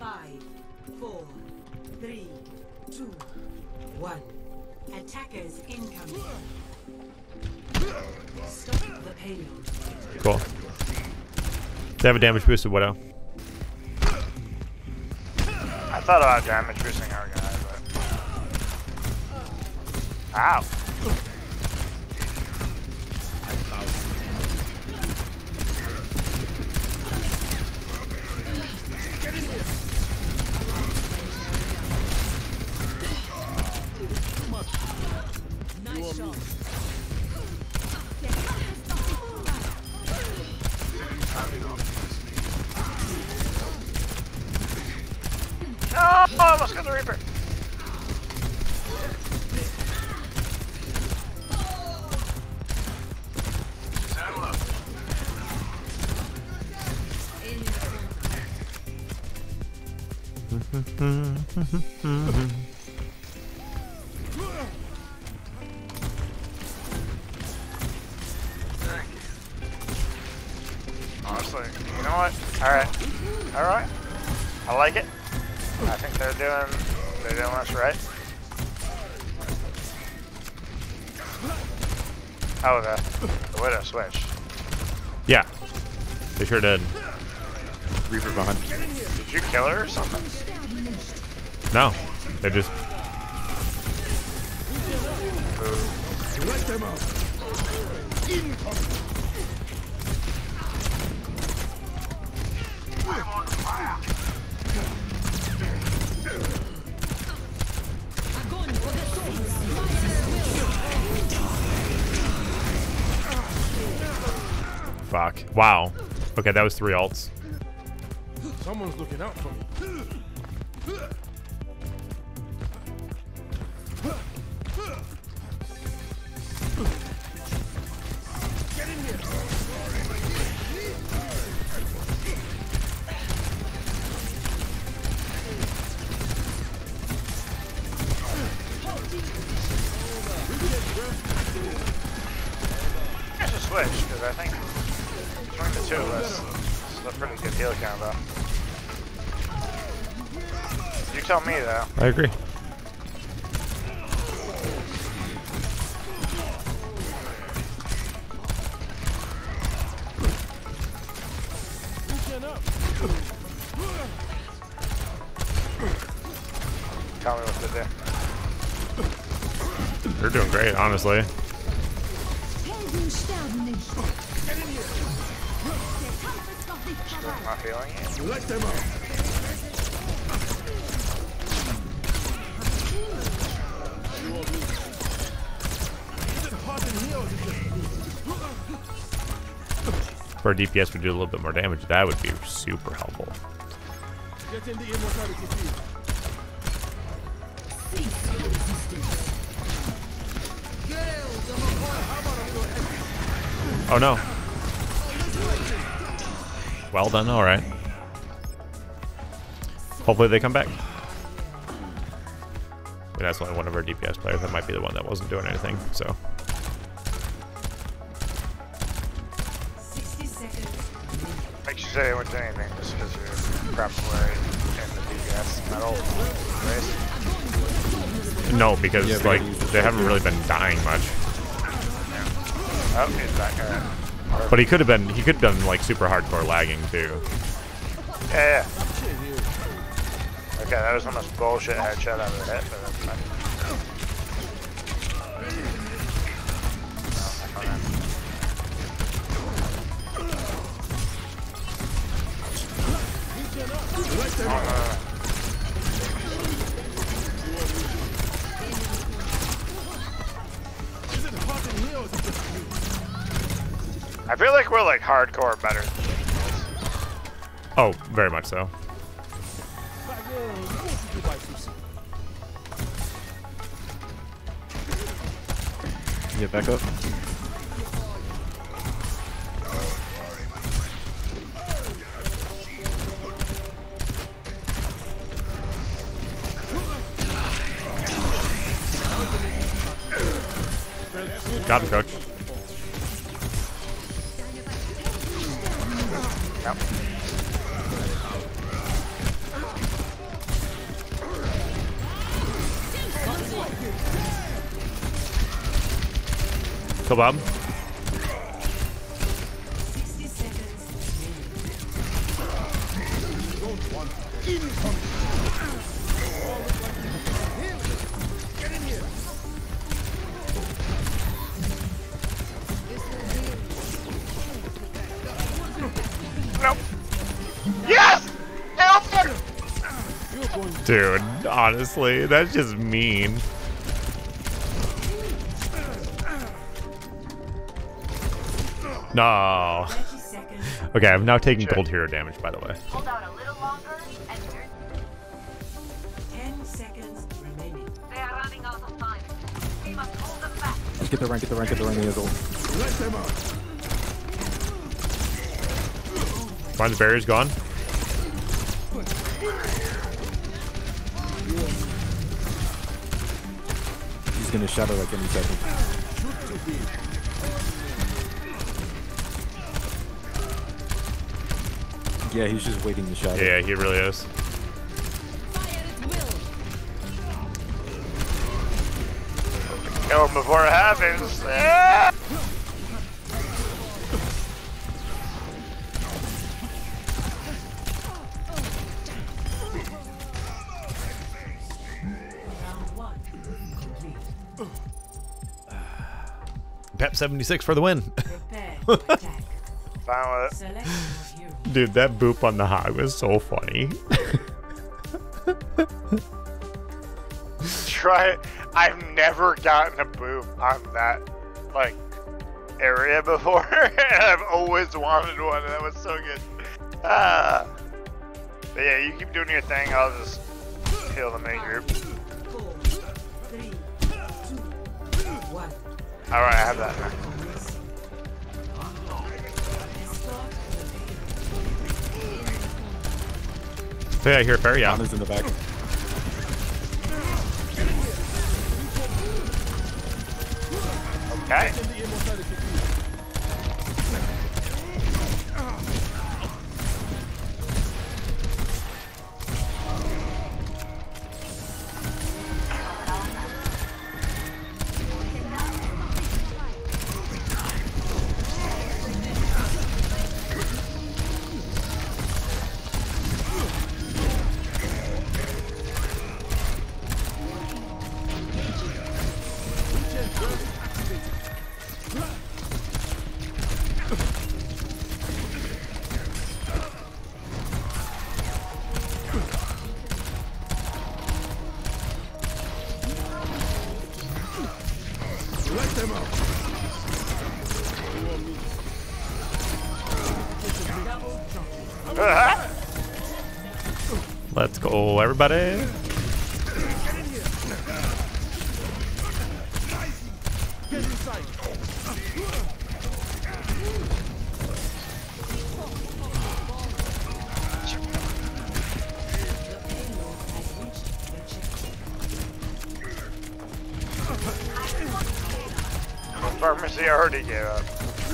5, 4, 3, 2, 1. Attackers incoming. Stop the payload. Cool. They have a damage boosted Widow. I thought about damage boosting our guy, but. Ow! Nice shot. No! I almost got the Reaper! Honestly, you know what? Alright. Alright. I like it. I think they're doing us right. Oh, the Widow switched. Yeah, they sure did. Reaper behind. Did you kill her or something? No, they just. Let them out. Incoming. I'm on fire. Fuck. Wow. Okay, that was 3 ults. Someone's looking out for me. Get in here. I should switch, because I think between the two of us, it's a pretty good heal combo. You tell me, though. I agree. Tell me what to do. They're doing great, honestly. Still not feeling it. Let them out. For a DPS would do a little bit more damage. That would be super helpful. Get in the immortality field. Oh no. Well done, alright. Hopefully they come back. And that's only one of our DPS players. That might be the one that wasn't doing anything, so. 60 seconds. Makes you say I wouldn't do anything just because you're probably in the DPS metal race. No, because like they haven't really been dying much. Oh, he's back. But he could have been like super hardcore lagging too. Yeah. Okay, that was the most bullshit headshot I've ever hit, but that's fine. I feel like we're like hardcore better than you. Oh, very much so. Get back up. Got him, coach. Yep. Kill Bob. 60 seconds Get in here. Nope. Yes! Help him! You're going to Dude, honestly, that's just mean. No. 30 seconds. Okay, I'm now taking gold hero damage, by the way. Hold out a little longer, and you're 10 seconds remaining. they are running out of time. We must hold them back. Get the rank, get the rank, get the rank, Hazel. let them out. Find the barrier's gone. He's gonna shadow like any second. Yeah, he's just waiting to shadow. Yeah, he really is. Kill him before it happens. Yeah! Round 1 complete. Pep 76 for the win. Prepare to attack. Fine with it. Select your hero. Dude, that boop on the hog was so funny. Try it. I've never gotten a boob on that, like, area before. And I've always wanted one, and that was so good. But yeah, you keep doing your thing. I'll just heal the main group. 4, 3, 2, 1. Alright, I have that now. Escort the So yeah, here, fair, yeah. Anna's in the back. Okay. In the immortality field. Let them out. Let's go, everybody. Get inside. payload has reached the checkpoint. Pharmacy already gave up.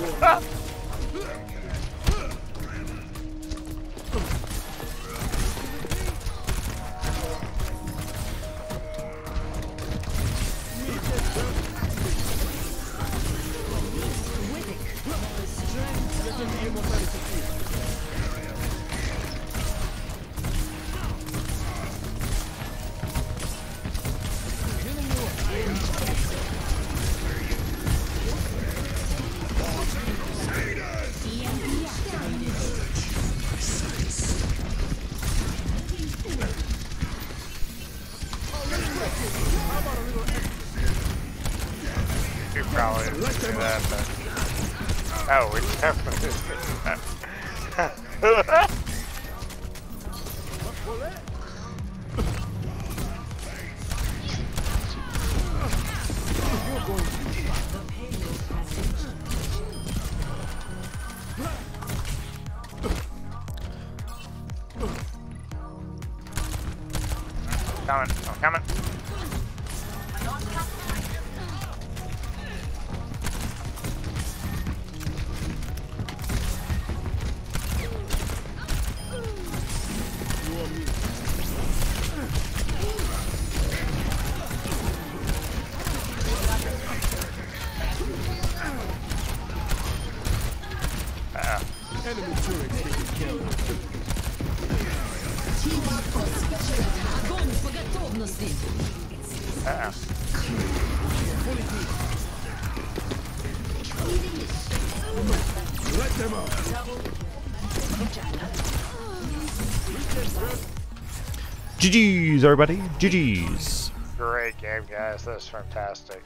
Get in the immortality field. You probably didn't do that, but... Oh, we definitely did that. The payload has reached Coming, I'm coming. Let them out. GG's, everybody. GG's. Great game, guys. That was fantastic.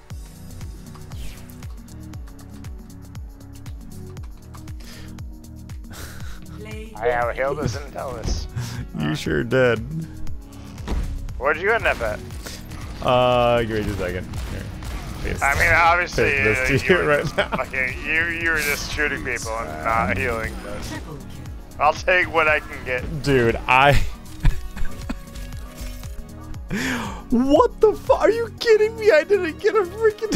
Play I have Hilda's and Ellis. You sure did. Where'd you end up at? Give me just a second. Here. Paste. I mean, obviously, Paste this to you you were right just, now. okay, you were just shooting people and not healing. But triple kill. I'll take what I can get. Dude, I... What the fuck? Are you kidding me? I didn't get a freaking...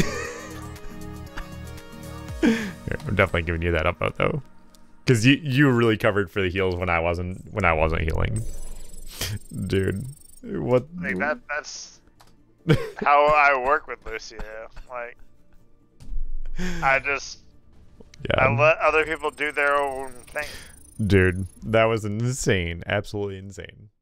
Here, I'm definitely giving you that upvote though. Because you were really covered for the heals when I wasn't healing. Dude. What? Like that's how I work with Lucio. Like, I just I Yeah. let other people do their own thing. Dude, that was insane. Absolutely insane.